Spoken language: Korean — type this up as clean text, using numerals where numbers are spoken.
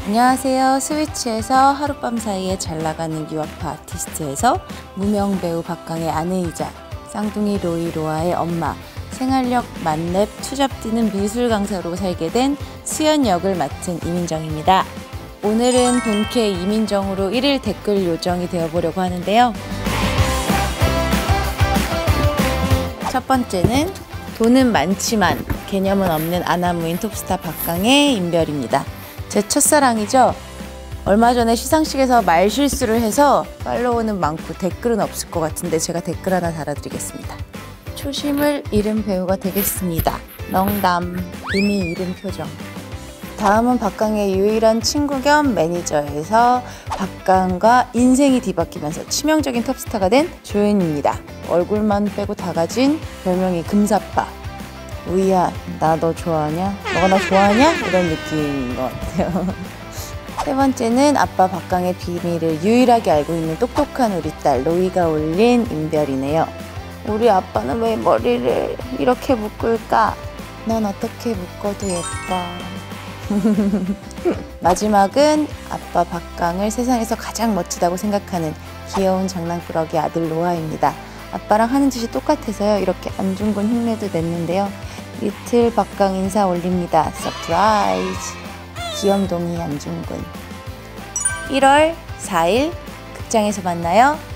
안녕하세요. 스위치에서 하룻밤 사이에 잘나가는 유학파 아티스트에서 무명 배우 박강의 아내이자 쌍둥이 로이 로아의 엄마, 생활력 만렙 투잡 뛰는 미술 강사로 살게 된 수연 역을 맡은 이민정입니다. 오늘은 본캐 이민정으로 1일 댓글 요정이 되어보려고 하는데요. 첫 번째는 돈은 많지만 개념은 없는 아나무인 톱스타 박강의 인별입니다. 제 첫사랑이죠. 얼마 전에 시상식에서 말실수를 해서 팔로워는 많고 댓글은 없을 것 같은데 제가 댓글 하나 달아드리겠습니다. 초심을 잃은 배우가 되겠습니다. 농담. 이미 잃은 표정. 다음은 박강의 유일한 친구 겸 매니저에서 박강과 인생이 뒤바뀌면서 치명적인 톱스타가 된 조연입니다. 얼굴만 빼고 다 가진 별명이 금사빠. 우이야, 나 너 좋아하냐? 너가 나 좋아하냐? 이런 느낌인 것 같아요. 세 번째는 아빠 박강의 비밀을 유일하게 알고 있는 똑똑한 우리 딸 로이가 올린 인별이네요. 우리 아빠는 왜 머리를 이렇게 묶을까? 넌 어떻게 묶어도 예뻐. 마지막은 아빠 박강을 세상에서 가장 멋지다고 생각하는 귀여운 장난꾸러기 아들 로아입니다. 아빠랑 하는 짓이 똑같아서요. 이렇게 안중근 흉내도 냈는데요. 리틀 박강 인사 올립니다. 서프라이즈. 귀염둥이 안중근. 1월 4일 극장에서 만나요.